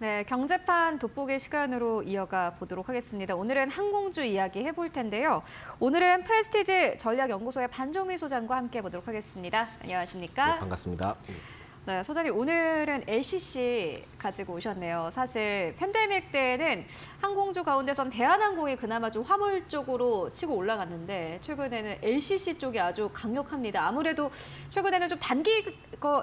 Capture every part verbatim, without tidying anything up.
네, 경제판 돋보기 시간으로 이어가 보도록 하겠습니다. 오늘은 항공주 이야기 해볼 텐데요. 오늘은 프레스티지 전략연구소의 반정미 소장과 함께 해보도록 하겠습니다. 안녕하십니까? 네, 반갑습니다. 네, 소장님 오늘은 엘씨씨 가지고 오셨네요. 사실 팬데믹 때에는 항공주 가운데선 대한항공이 그나마 좀 화물적으로 치고 올라갔는데 최근에는 엘씨씨 쪽이 아주 강력합니다. 아무래도 최근에는 좀 단기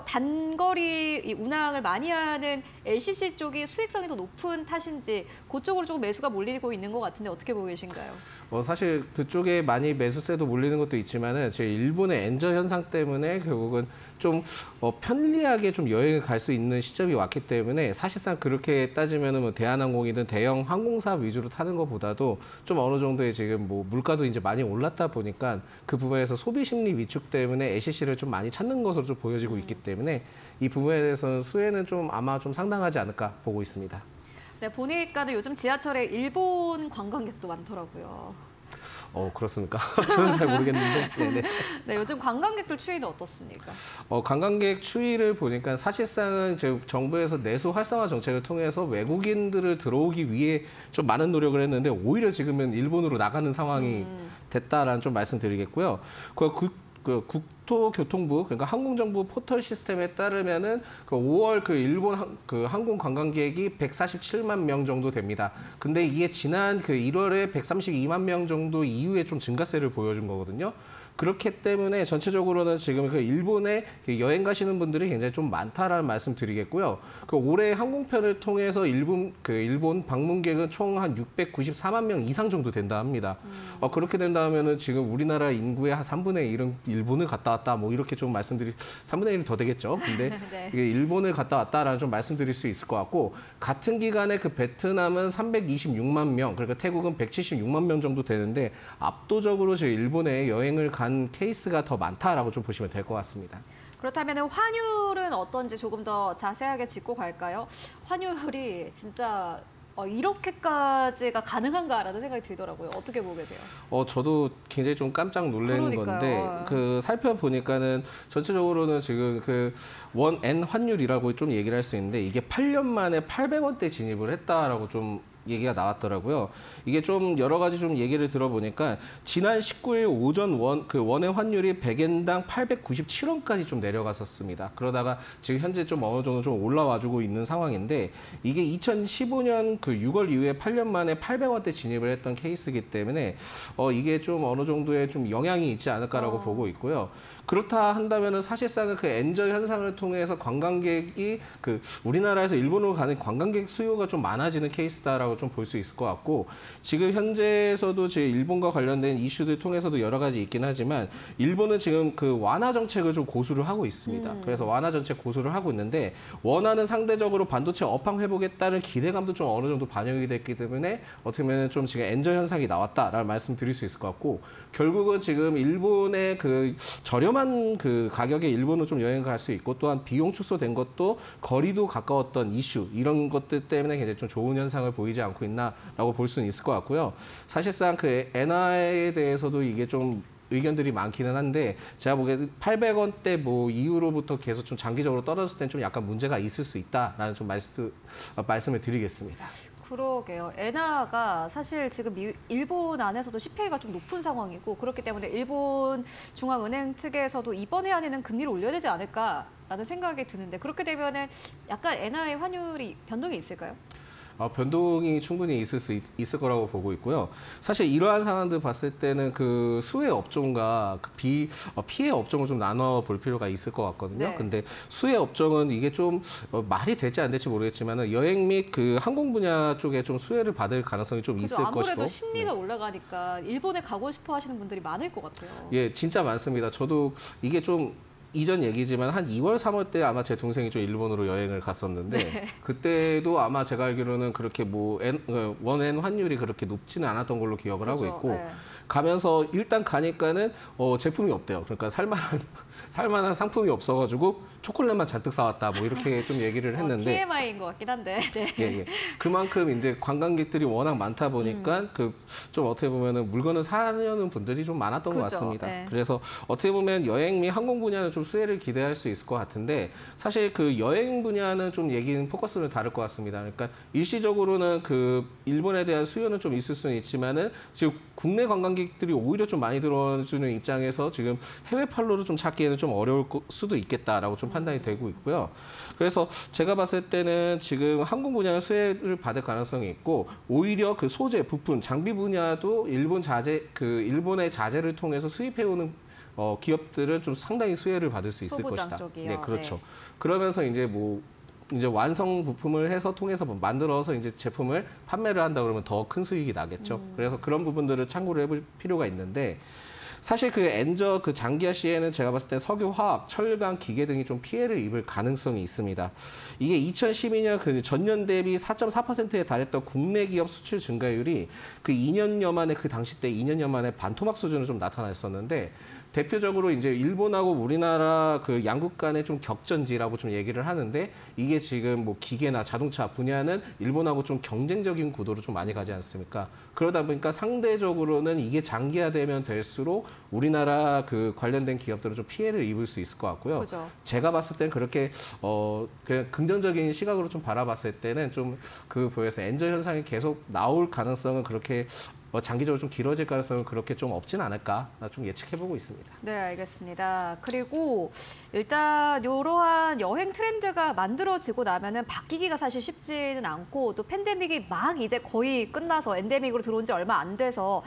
단거리 운항을 많이 하는 엘씨씨 쪽이 수익성이 더 높은 탓인지 그쪽으로 조금 매수가 몰리고 있는 것 같은데 어떻게 보고 계신가요? 뭐 사실 그쪽에 많이 매수세도 몰리는 것도 있지만은 제 일본의 엔저 현상 때문에 결국은 좀 어, 편리하게 좀 여행을 갈 수 있는 시점이 왔기 때문에 사실상 그렇게 따지면은 뭐 대한항공이든 대형 항공사 위주로 타는 것보다도 좀 어느 정도의 지금 뭐 물가도 이제 많이 올랐다 보니까 그 부분에서 소비 심리 위축 때문에 엘씨씨를 좀 많이 찾는 것으로 좀 보여지고 있기 때문에 이 부분에 대해서는 수혜는 좀 아마 좀 상당하지 않을까 보고 있습니다. 네, 보니까는 요즘 지하철에 일본 관광객도 많더라고요. 어, 그렇습니까? 저는 잘 모르겠는데. 네네. 네, 요즘 관광객들 추이는 어떻습니까? 어, 관광객 추이를 보니까 사실상은 이제 정부에서 내수 활성화 정책을 통해서 외국인들을 들어오기 위해 좀 많은 노력을 했는데 오히려 지금은 일본으로 나가는 상황이 음. 됐다라는 좀 말씀드리겠고요. 그, 그, 그 국토교통부 그러니까 항공정보 포털 시스템에 따르면은 그 오월 그 일본 항, 그 항공 관광객이 백사십칠만 명 정도 됩니다. 근데 이게 지난 그 일월에 백삼십이만 명 정도 이후에 좀 증가세를 보여준 거거든요. 그렇기 때문에 전체적으로는 지금 그 일본에 여행 가시는 분들이 굉장히 좀 많다라는 말씀 드리겠고요. 그 올해 항공편을 통해서 일본 그 일본 방문객은 총 한 육백구십사만 명 이상 정도 된다 합니다. 음. 어, 그렇게 된다면은 지금 우리나라 인구의 한 삼분의 일은 일본을 갔다 왔다 뭐 이렇게 좀 말씀드리 삼분의 일은 더 되겠죠. 근데 네. 이게 일본을 갔다 왔다라는 좀 말씀드릴 수 있을 것 같고 같은 기간에 그 베트남은 삼백이십육만 명, 그러니까 태국은 백칠십육만 명 정도 되는데 압도적으로 지금 일본에 여행을 간 케이스가 더 많다라고 좀 보시면 될 것 같습니다. 그렇다면 환율은 어떤지 조금 더 자세하게 짚고 갈까요? 환율이 진짜 어, 이렇게까지가 가능한가라는 생각이 들더라고요. 어떻게 보고 계세요? 어, 저도 굉장히 좀 깜짝 놀라는 건데 그 살펴보니까는 전체적으로는 지금 그 원엔 환율이라고 좀 얘기를 할 수 있는데 이게 팔 년 만에 팔백 원대 진입을 했다라고 좀 얘기가 나왔더라고요. 이게 좀 여러 가지 좀 얘기를 들어보니까 지난 십구 일 오전 원, 그 원의 환율이 백 엔당 팔백구십칠 원까지 좀 내려갔었습니다. 그러다가 지금 현재 좀 어느 정도 좀 올라와주고 있는 상황인데 이게 이천십오 년 그 유월 이후에 팔 년 만에 팔백 원대 진입을 했던 케이스이기 때문에 어, 이게 좀 어느 정도의 좀 영향이 있지 않을까라고 어. 보고 있고요. 그렇다 한다면은 사실상은 그 엔저 현상을 통해서 관광객이 그 우리나라에서 일본으로 가는 관광객 수요가 좀 많아지는 케이스다라고 좀 볼 수 있을 것 같고 지금 현재에서도 제 일본과 관련된 이슈들 통해서도 여러 가지 있긴 하지만 일본은 지금 그 완화 정책을 좀 고수를 하고 있습니다. 음. 그래서 완화 정책 고수를 하고 있는데 원화는 상대적으로 반도체 업황 회복에 따른 기대감도 좀 어느 정도 반영이 됐기 때문에 어떻게 보면 좀 지금 엔저 현상이 나왔다라는 말씀 드릴 수 있을 것 같고 결국은 지금 일본의 그 저렴한 그 가격에 일본은 좀 여행 갈 수 있고 또한 비용 축소된 것도 거리도 가까웠던 이슈 이런 것들 때문에 굉장히 좀 좋은 현상을 보이지 않고 있나라고 볼 수는 있을 것 같고요. 사실상 그 엔화에 대해서도 이게 좀 의견들이 많기는 한데 제가 보기에 팔백 원대 뭐 이후로부터 계속 좀 장기적으로 떨어졌을 땐 좀 약간 문제가 있을 수 있다라는 좀 말씀, 말씀을 드리겠습니다. 그러게요. 엔화가 사실 지금 미, 일본 안에서도 씨피아이가 좀 높은 상황이고 그렇기 때문에 일본 중앙은행 측에서도 이번 해안에는 금리를 올려야 되지 않을까라는 생각이 드는데 그렇게 되면은 약간 엔화의 환율이 변동이 있을까요? 어, 변동이 충분히 있을 수 있, 있을 거라고 보고 있고요. 사실 이러한 상황들 봤을 때는 그 수혜 업종과 그 비, 어, 피해 업종을 좀 나눠 볼 필요가 있을 것 같거든요. 네. 근데 수혜 업종은 이게 좀 어, 말이 될지 안 될지 모르겠지만 여행 및 그 항공 분야 쪽에 좀 수혜를 받을 가능성이 좀 있을 아무래도 것이고. 아무래도 심리가 네. 올라가니까 일본에 가고 싶어 하시는 분들이 많을 것 같아요. 예, 진짜 많습니다. 저도 이게 좀 이전 얘기지만 한 이월, 삼월 때 아마 제 동생이 좀 일본으로 여행을 갔었는데 네. 그때도 아마 제가 알기로는 그렇게 뭐 원엔 환율이 그렇게 높지는 않았던 걸로 기억을 그렇죠. 하고 있고 네. 가면서 일단 가니까는 어, 제품이 없대요. 그러니까 살만한 살만한 상품이 없어가지고 초콜릿만 잔뜩 사왔다 뭐 이렇게 좀 얘기를 했는데 어, 티엠아이인 것 같긴 한데. 네. 예, 예. 그만큼 이제 관광객들이 워낙 많다 보니까 음. 그 좀 어떻게 보면은 물건을 사려는 분들이 좀 많았던 그죠. 것 같습니다. 네. 그래서 어떻게 보면 여행 및 항공 분야는 좀 수혜를 기대할 수 있을 것 같은데 사실 그 여행 분야는 좀 얘기는 포커스는 다를 것 같습니다. 그러니까 일시적으로는 그 일본에 대한 수요는 좀 있을 수는 있지만은 지금 국내 관광객들이 오히려 좀 많이 들어주는 입장에서 지금 해외 판로를 좀 찾기에는 좀 어려울 수도 있겠다라고 좀 판단이 되고 있고요. 그래서 제가 봤을 때는 지금 항공 분야는 수혜를 받을 가능성이 있고 오히려 그 소재, 부품, 장비 분야도 일본 자재, 그 일본의 자재를 통해서 수입해오는 어, 기업들은 좀 상당히 수혜를 받을 수 있을 것이다. 쪽이요. 네, 그렇죠. 네. 그러면서 이제 뭐 이제 완성 부품을 해서 통해서 만들어서 이제 제품을 판매를 한다 그러면 더 큰 수익이 나겠죠. 음. 그래서 그런 부분들을 참고를 해볼 필요가 있는데. 사실 그 엔저 그 장기화 시에는 제가 봤을 때 석유, 화학, 철강, 기계 등이 좀 피해를 입을 가능성이 있습니다. 이게 이천십이 년 그 전년 대비 사 점 사 퍼센트에 달했던 국내 기업 수출 증가율이 그 이 년여 만에 그 당시 때 이 년여 만에 반토막 수준으로 좀 나타났었는데 대표적으로 이제 일본하고 우리나라 그 양국 간의 좀 격전지라고 좀 얘기를 하는데 이게 지금 뭐 기계나 자동차 분야는 일본하고 좀 경쟁적인 구도로 좀 많이 가지 않습니까? 그러다 보니까 상대적으로는 이게 장기화되면 될수록 우리나라 그 관련된 기업들은 좀 피해를 입을 수 있을 것 같고요. 그죠. 제가 봤을 때는 그렇게 어 그냥 긍정적인 시각으로 좀 바라봤을 때는 좀 그 부분에서 엔저 현상이 계속 나올 가능성은 그렇게 뭐 장기적으로 좀 길어질 가능성은 그렇게 좀 없진 않을까 좀 예측해보고 있습니다. 네, 알겠습니다. 그리고 일단 이러한 여행 트렌드가 만들어지고 나면은 바뀌기가 사실 쉽지는 않고 또 팬데믹이 막 이제 거의 끝나서 엔데믹으로 들어온 지 얼마 안 돼서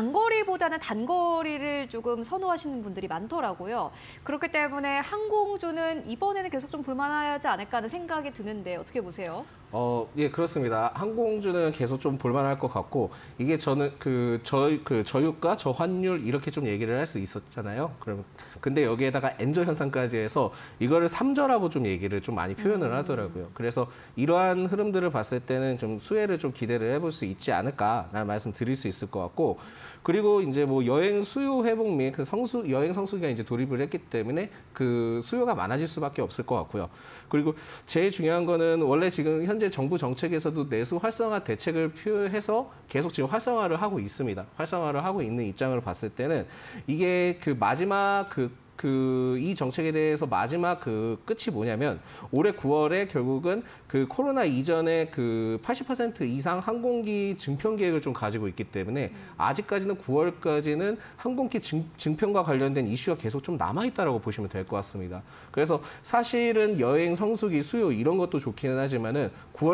장거리보다는 단거리를 조금 선호하시는 분들이 많더라고요. 그렇기 때문에 항공주는 이번에는 계속 좀 볼만하지 않을까 하는 생각이 드는데 어떻게 보세요? 어, 예, 그렇습니다. 항공주는 계속 좀 볼만할 것 같고, 이게 저는 그, 저, 그, 저유가, 저환율, 이렇게 좀 얘기를 할 수 있었잖아요. 그럼, 근데 여기에다가 엔저 현상까지 해서 이거를 삼저라고 좀 얘기를 좀 많이 표현을 하더라고요. 그래서 이러한 흐름들을 봤을 때는 좀 수혜를 좀 기대를 해볼 수 있지 않을까라는 말씀 드릴 수 있을 것 같고, 그리고 이제 뭐 여행 수요 회복 및 그 성수, 여행 성수기가 이제 돌입을 했기 때문에 그 수요가 많아질 수밖에 없을 것 같고요. 그리고 제일 중요한 거는 원래 지금 현재 정부 정책에서도 내수 활성화 대책을 표해서 계속 지금 활성화를 하고 있습니다. 활성화를 하고 있는 입장을 봤을 때는 이게 그 마지막 그 그 이 정책에 대해서 마지막 그 끝이 뭐냐면 올해 구월에 결국은 그 코로나 이전에 그 팔십 퍼센트 이상 항공기 증평 계획을 좀 가지고 있기 때문에 아직까지는 구월까지는 항공기 증, 증평과 관련된 이슈가 계속 좀 남아있다라고 보시면 될 것 같습니다. 그래서 사실은 여행 성수기 수요 이런 것도 좋기는 하지만은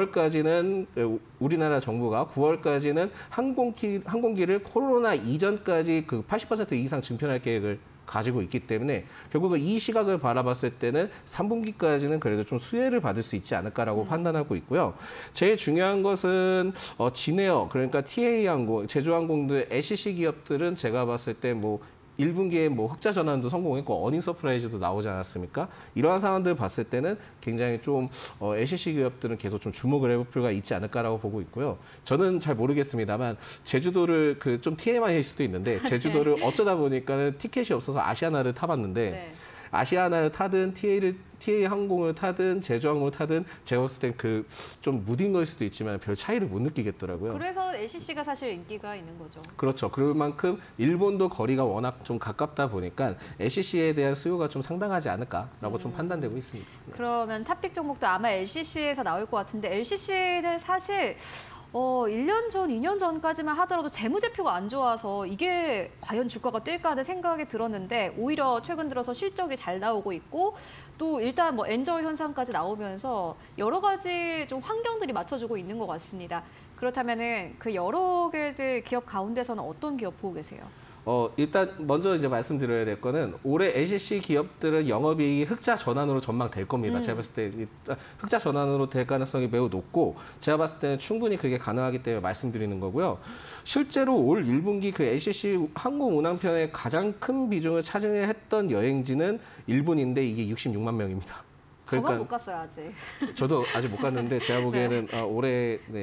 구월까지는 우리나라 정부가 구월까지는 항공기, 항공기를 코로나 이전까지 그 팔십 퍼센트 이상 증평할 계획을 가지고 있기 때문에 결국은 이 시각을 바라봤을 때는 삼 분기까지는 그래도 좀 수혜를 받을 수 있지 않을까라고 음. 판단하고 있고요. 제일 중요한 것은 어, 진에어 그러니까 티에이항공, 제주항공들, 엘씨씨 기업들은 제가 봤을 때 뭐 일 분기에 뭐 흑자 전환도 성공했고 어닝 서프라이즈도 나오지 않았습니까? 이러한 상황들 봤을 때는 굉장히 좀 어, 엘씨씨 기업들은 계속 좀 주목을 해볼 필요가 있지 않을까라고 보고 있고요. 저는 잘 모르겠습니다만 제주도를 그 좀 티엠아이일 수도 있는데 제주도를 네. 어쩌다 보니까는 티켓이 없어서 아시아나를 타봤는데 네. 아시아나를 타든 티에이를 티에이 항공을 타든 제주항공을 타든 제가 봤을 땐 그 좀 무딘 거일 수도 있지만 별 차이를 못 느끼겠더라고요. 그래서 엘씨씨가 사실 인기가 있는 거죠. 그렇죠. 그만큼 일본도 거리가 워낙 좀 가깝다 보니까 엘씨씨에 대한 수요가 좀 상당하지 않을까라고 음. 좀 판단되고 있습니다. 네. 그러면 탑픽 종목도 아마 엘씨씨에서 나올 것 같은데 엘씨씨는 사실 어, 일 년 전, 이 년 전까지만 하더라도 재무제표가 안 좋아서 이게 과연 주가가 뛸까 하는 생각이 들었는데 오히려 최근 들어서 실적이 잘 나오고 있고 또 일단 뭐 엔저 현상까지 나오면서 여러 가지 좀 환경들이 맞춰주고 있는 것 같습니다. 그렇다면은 그 여러 개의 기업 가운데서는 어떤 기업 보고 계세요? 어, 일단 먼저 이제 말씀드려야 될 거는 올해 엘씨씨 기업들은 영업이익이 흑자 전환으로 전망될 겁니다. 음. 제가 봤을 때 흑자 전환으로 될 가능성이 매우 높고 제가 봤을 때는 충분히 그게 가능하기 때문에 말씀드리는 거고요. 실제로 올 일 분기 그 엘씨씨 항공 운항편의 가장 큰 비중을 차지했던 여행지는 일본인데 이게 육십육만 명입니다. 그러니까 저만 못 갔어요, 아직. 저도 아직 못 갔는데 제가 보기에는 네. 아, 올해 네.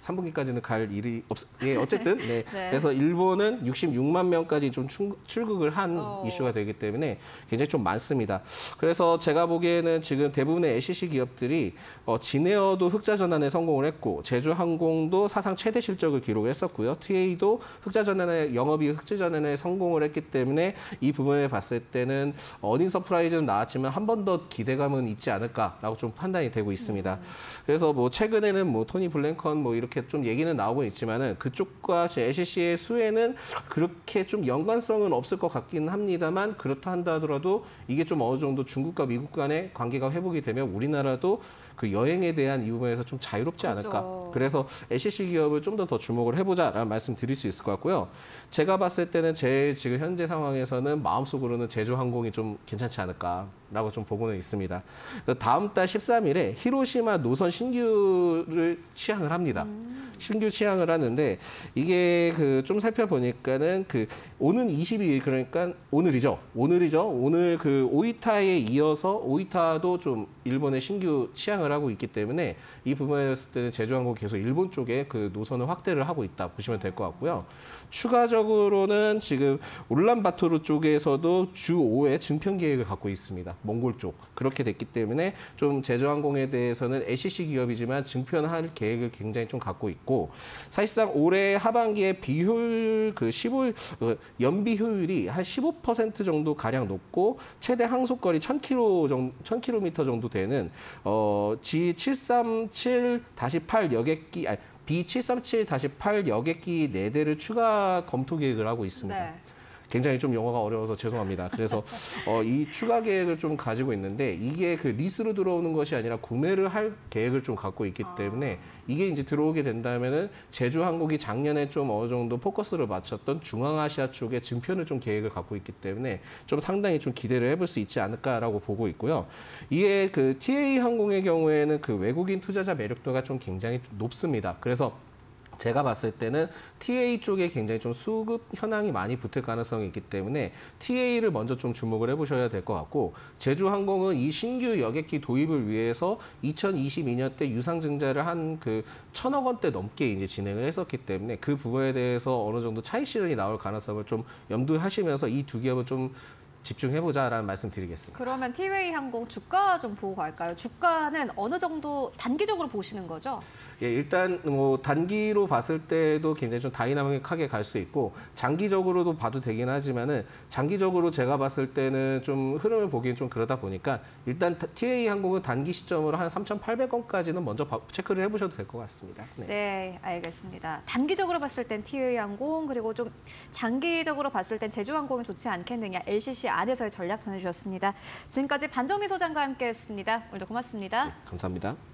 삼 분기까지는 갈 일이 없, 예, 어쨌든 네. 네. 그래서 일본은 육십육만 명까지 좀 출, 출국을 한 어. 이슈가 되기 때문에 굉장히 좀 많습니다. 그래서 제가 보기에는 지금 대부분의 엘씨씨 기업들이 어, 진에어도 흑자 전환에 성공을 했고 제주항공도 사상 최대 실적을 기록했었고요. 티에이도 흑자 전환에 영업이익 흑자 전환에 성공을 했기 때문에 이 부분을 봤을 때는 어닝 서프라이즈는 나왔지만 한 번 더 기대감은 있지 않을까라고 좀 판단이 되고 있습니다. 음. 그래서 뭐 최근에는 뭐 토니 블랭컨 뭐 이렇게 좀 얘기는 나오고 있지만은 그쪽과 엘씨씨의 수혜는 그렇게 좀 연관성은 없을 것 같긴 합니다만 그렇다 한다 하더라도 이게 좀 어느 정도 중국과 미국 간의 관계가 회복이 되면 우리나라도 그 여행에 대한 이 부분에서 좀 자유롭지 않을까. 그렇죠. 그래서 엘씨씨 기업을 좀 더 더 주목을 해보자라는 말씀 드릴 수 있을 것 같고요. 제가 봤을 때는 제 지금 현재 상황에서는 마음속으로는 제주항공이 좀 괜찮지 않을까라고 좀 보고는 있습니다. 다음 달 십삼 일에 히로시마 노선 신규를 취항을 합니다. 음. 신규 취항을 하는데 이게 그 좀 살펴보니까는 그 오는 이십이 일 그러니까 오늘이죠. 오늘이죠. 오늘 그 오이타에 이어서 오이타도 좀 일본에 신규 취항을 하고 있기 때문에 이 부분에 봤을 때는 제주항공 계속 일본 쪽에 그 노선을 확대를 하고 있다 보시면 될 것 같고요. 추가적으로는 지금 울란바토르 쪽에서도 주 오 회 증편 계획을 갖고 있습니다. 몽골 쪽. 그렇게 됐기 때문에 좀 제주항공에 대해서는 엘씨씨 기업이지만 증편할 계획을 굉장히 좀 갖고 있고 사실상 올해 하반기에 비효율 그 십오 일 연비 효율이 한 십오 퍼센트 정도 가량 높고 최대 항속거리 천 킬로미터 정도, 천 킬로미터 정도 되는 어, 지 칠백삼십칠 팔 여객기 아니, 비 칠백삼십칠 팔 여객기 네 대를 추가 검토 계획을 하고 있습니다. 네. 굉장히 좀 영어가 어려워서 죄송합니다. 그래서 어, 이 추가 계획을 좀 가지고 있는데 이게 그 리스로 들어오는 것이 아니라 구매를 할 계획을 좀 갖고 있기 때문에 이게 이제 들어오게 된다면은 제주항공이 작년에 좀 어느 정도 포커스를 맞췄던 중앙아시아 쪽에 증편을 좀 계획을 갖고 있기 때문에 좀 상당히 좀 기대를 해볼 수 있지 않을까라고 보고 있고요. 이게 그 티에이 항공의 경우에는 그 외국인 투자자 매력도가 좀 굉장히 높습니다. 그래서 제가 봤을 때는 티에이 쪽에 굉장히 좀 수급 현황이 많이 붙을 가능성이 있기 때문에 티에이를 먼저 좀 주목을 해보셔야 될 것 같고 제주항공은 이 신규 여객기 도입을 위해서 이천이십이 년 때 유상증자를 한 그 천억 원대 넘게 이제 진행을 했었기 때문에 그 부분에 대해서 어느 정도 차익 실현이 나올 가능성을 좀 염두하시면서 이 두 기업을 좀 집중해보자라는 말씀 드리겠습니다. 그러면 티웨이 항공 주가 좀 보고 갈까요? 주가는 어느 정도 단기적으로 보시는 거죠? 예, 일단 뭐 단기로 봤을 때도 굉장히 좀 다이나믹하게 갈 수 있고 장기적으로도 봐도 되긴 하지만은 장기적으로 제가 봤을 때는 좀 흐름을 보기엔 좀 그러다 보니까 일단 티에이 항공은 단기 시점으로 한 삼천팔백 원까지는 먼저 체크를 해보셔도 될 것 같습니다. 네. 네, 알겠습니다. 단기적으로 봤을 땐 티웨이 항공 그리고 좀 장기적으로 봤을 땐 제주항공이 좋지 않겠느냐 엘씨씨 안에서의 전략 전해주셨습니다. 지금까지 반정미 소장과 함께했습니다. 오늘도 고맙습니다. 네, 감사합니다.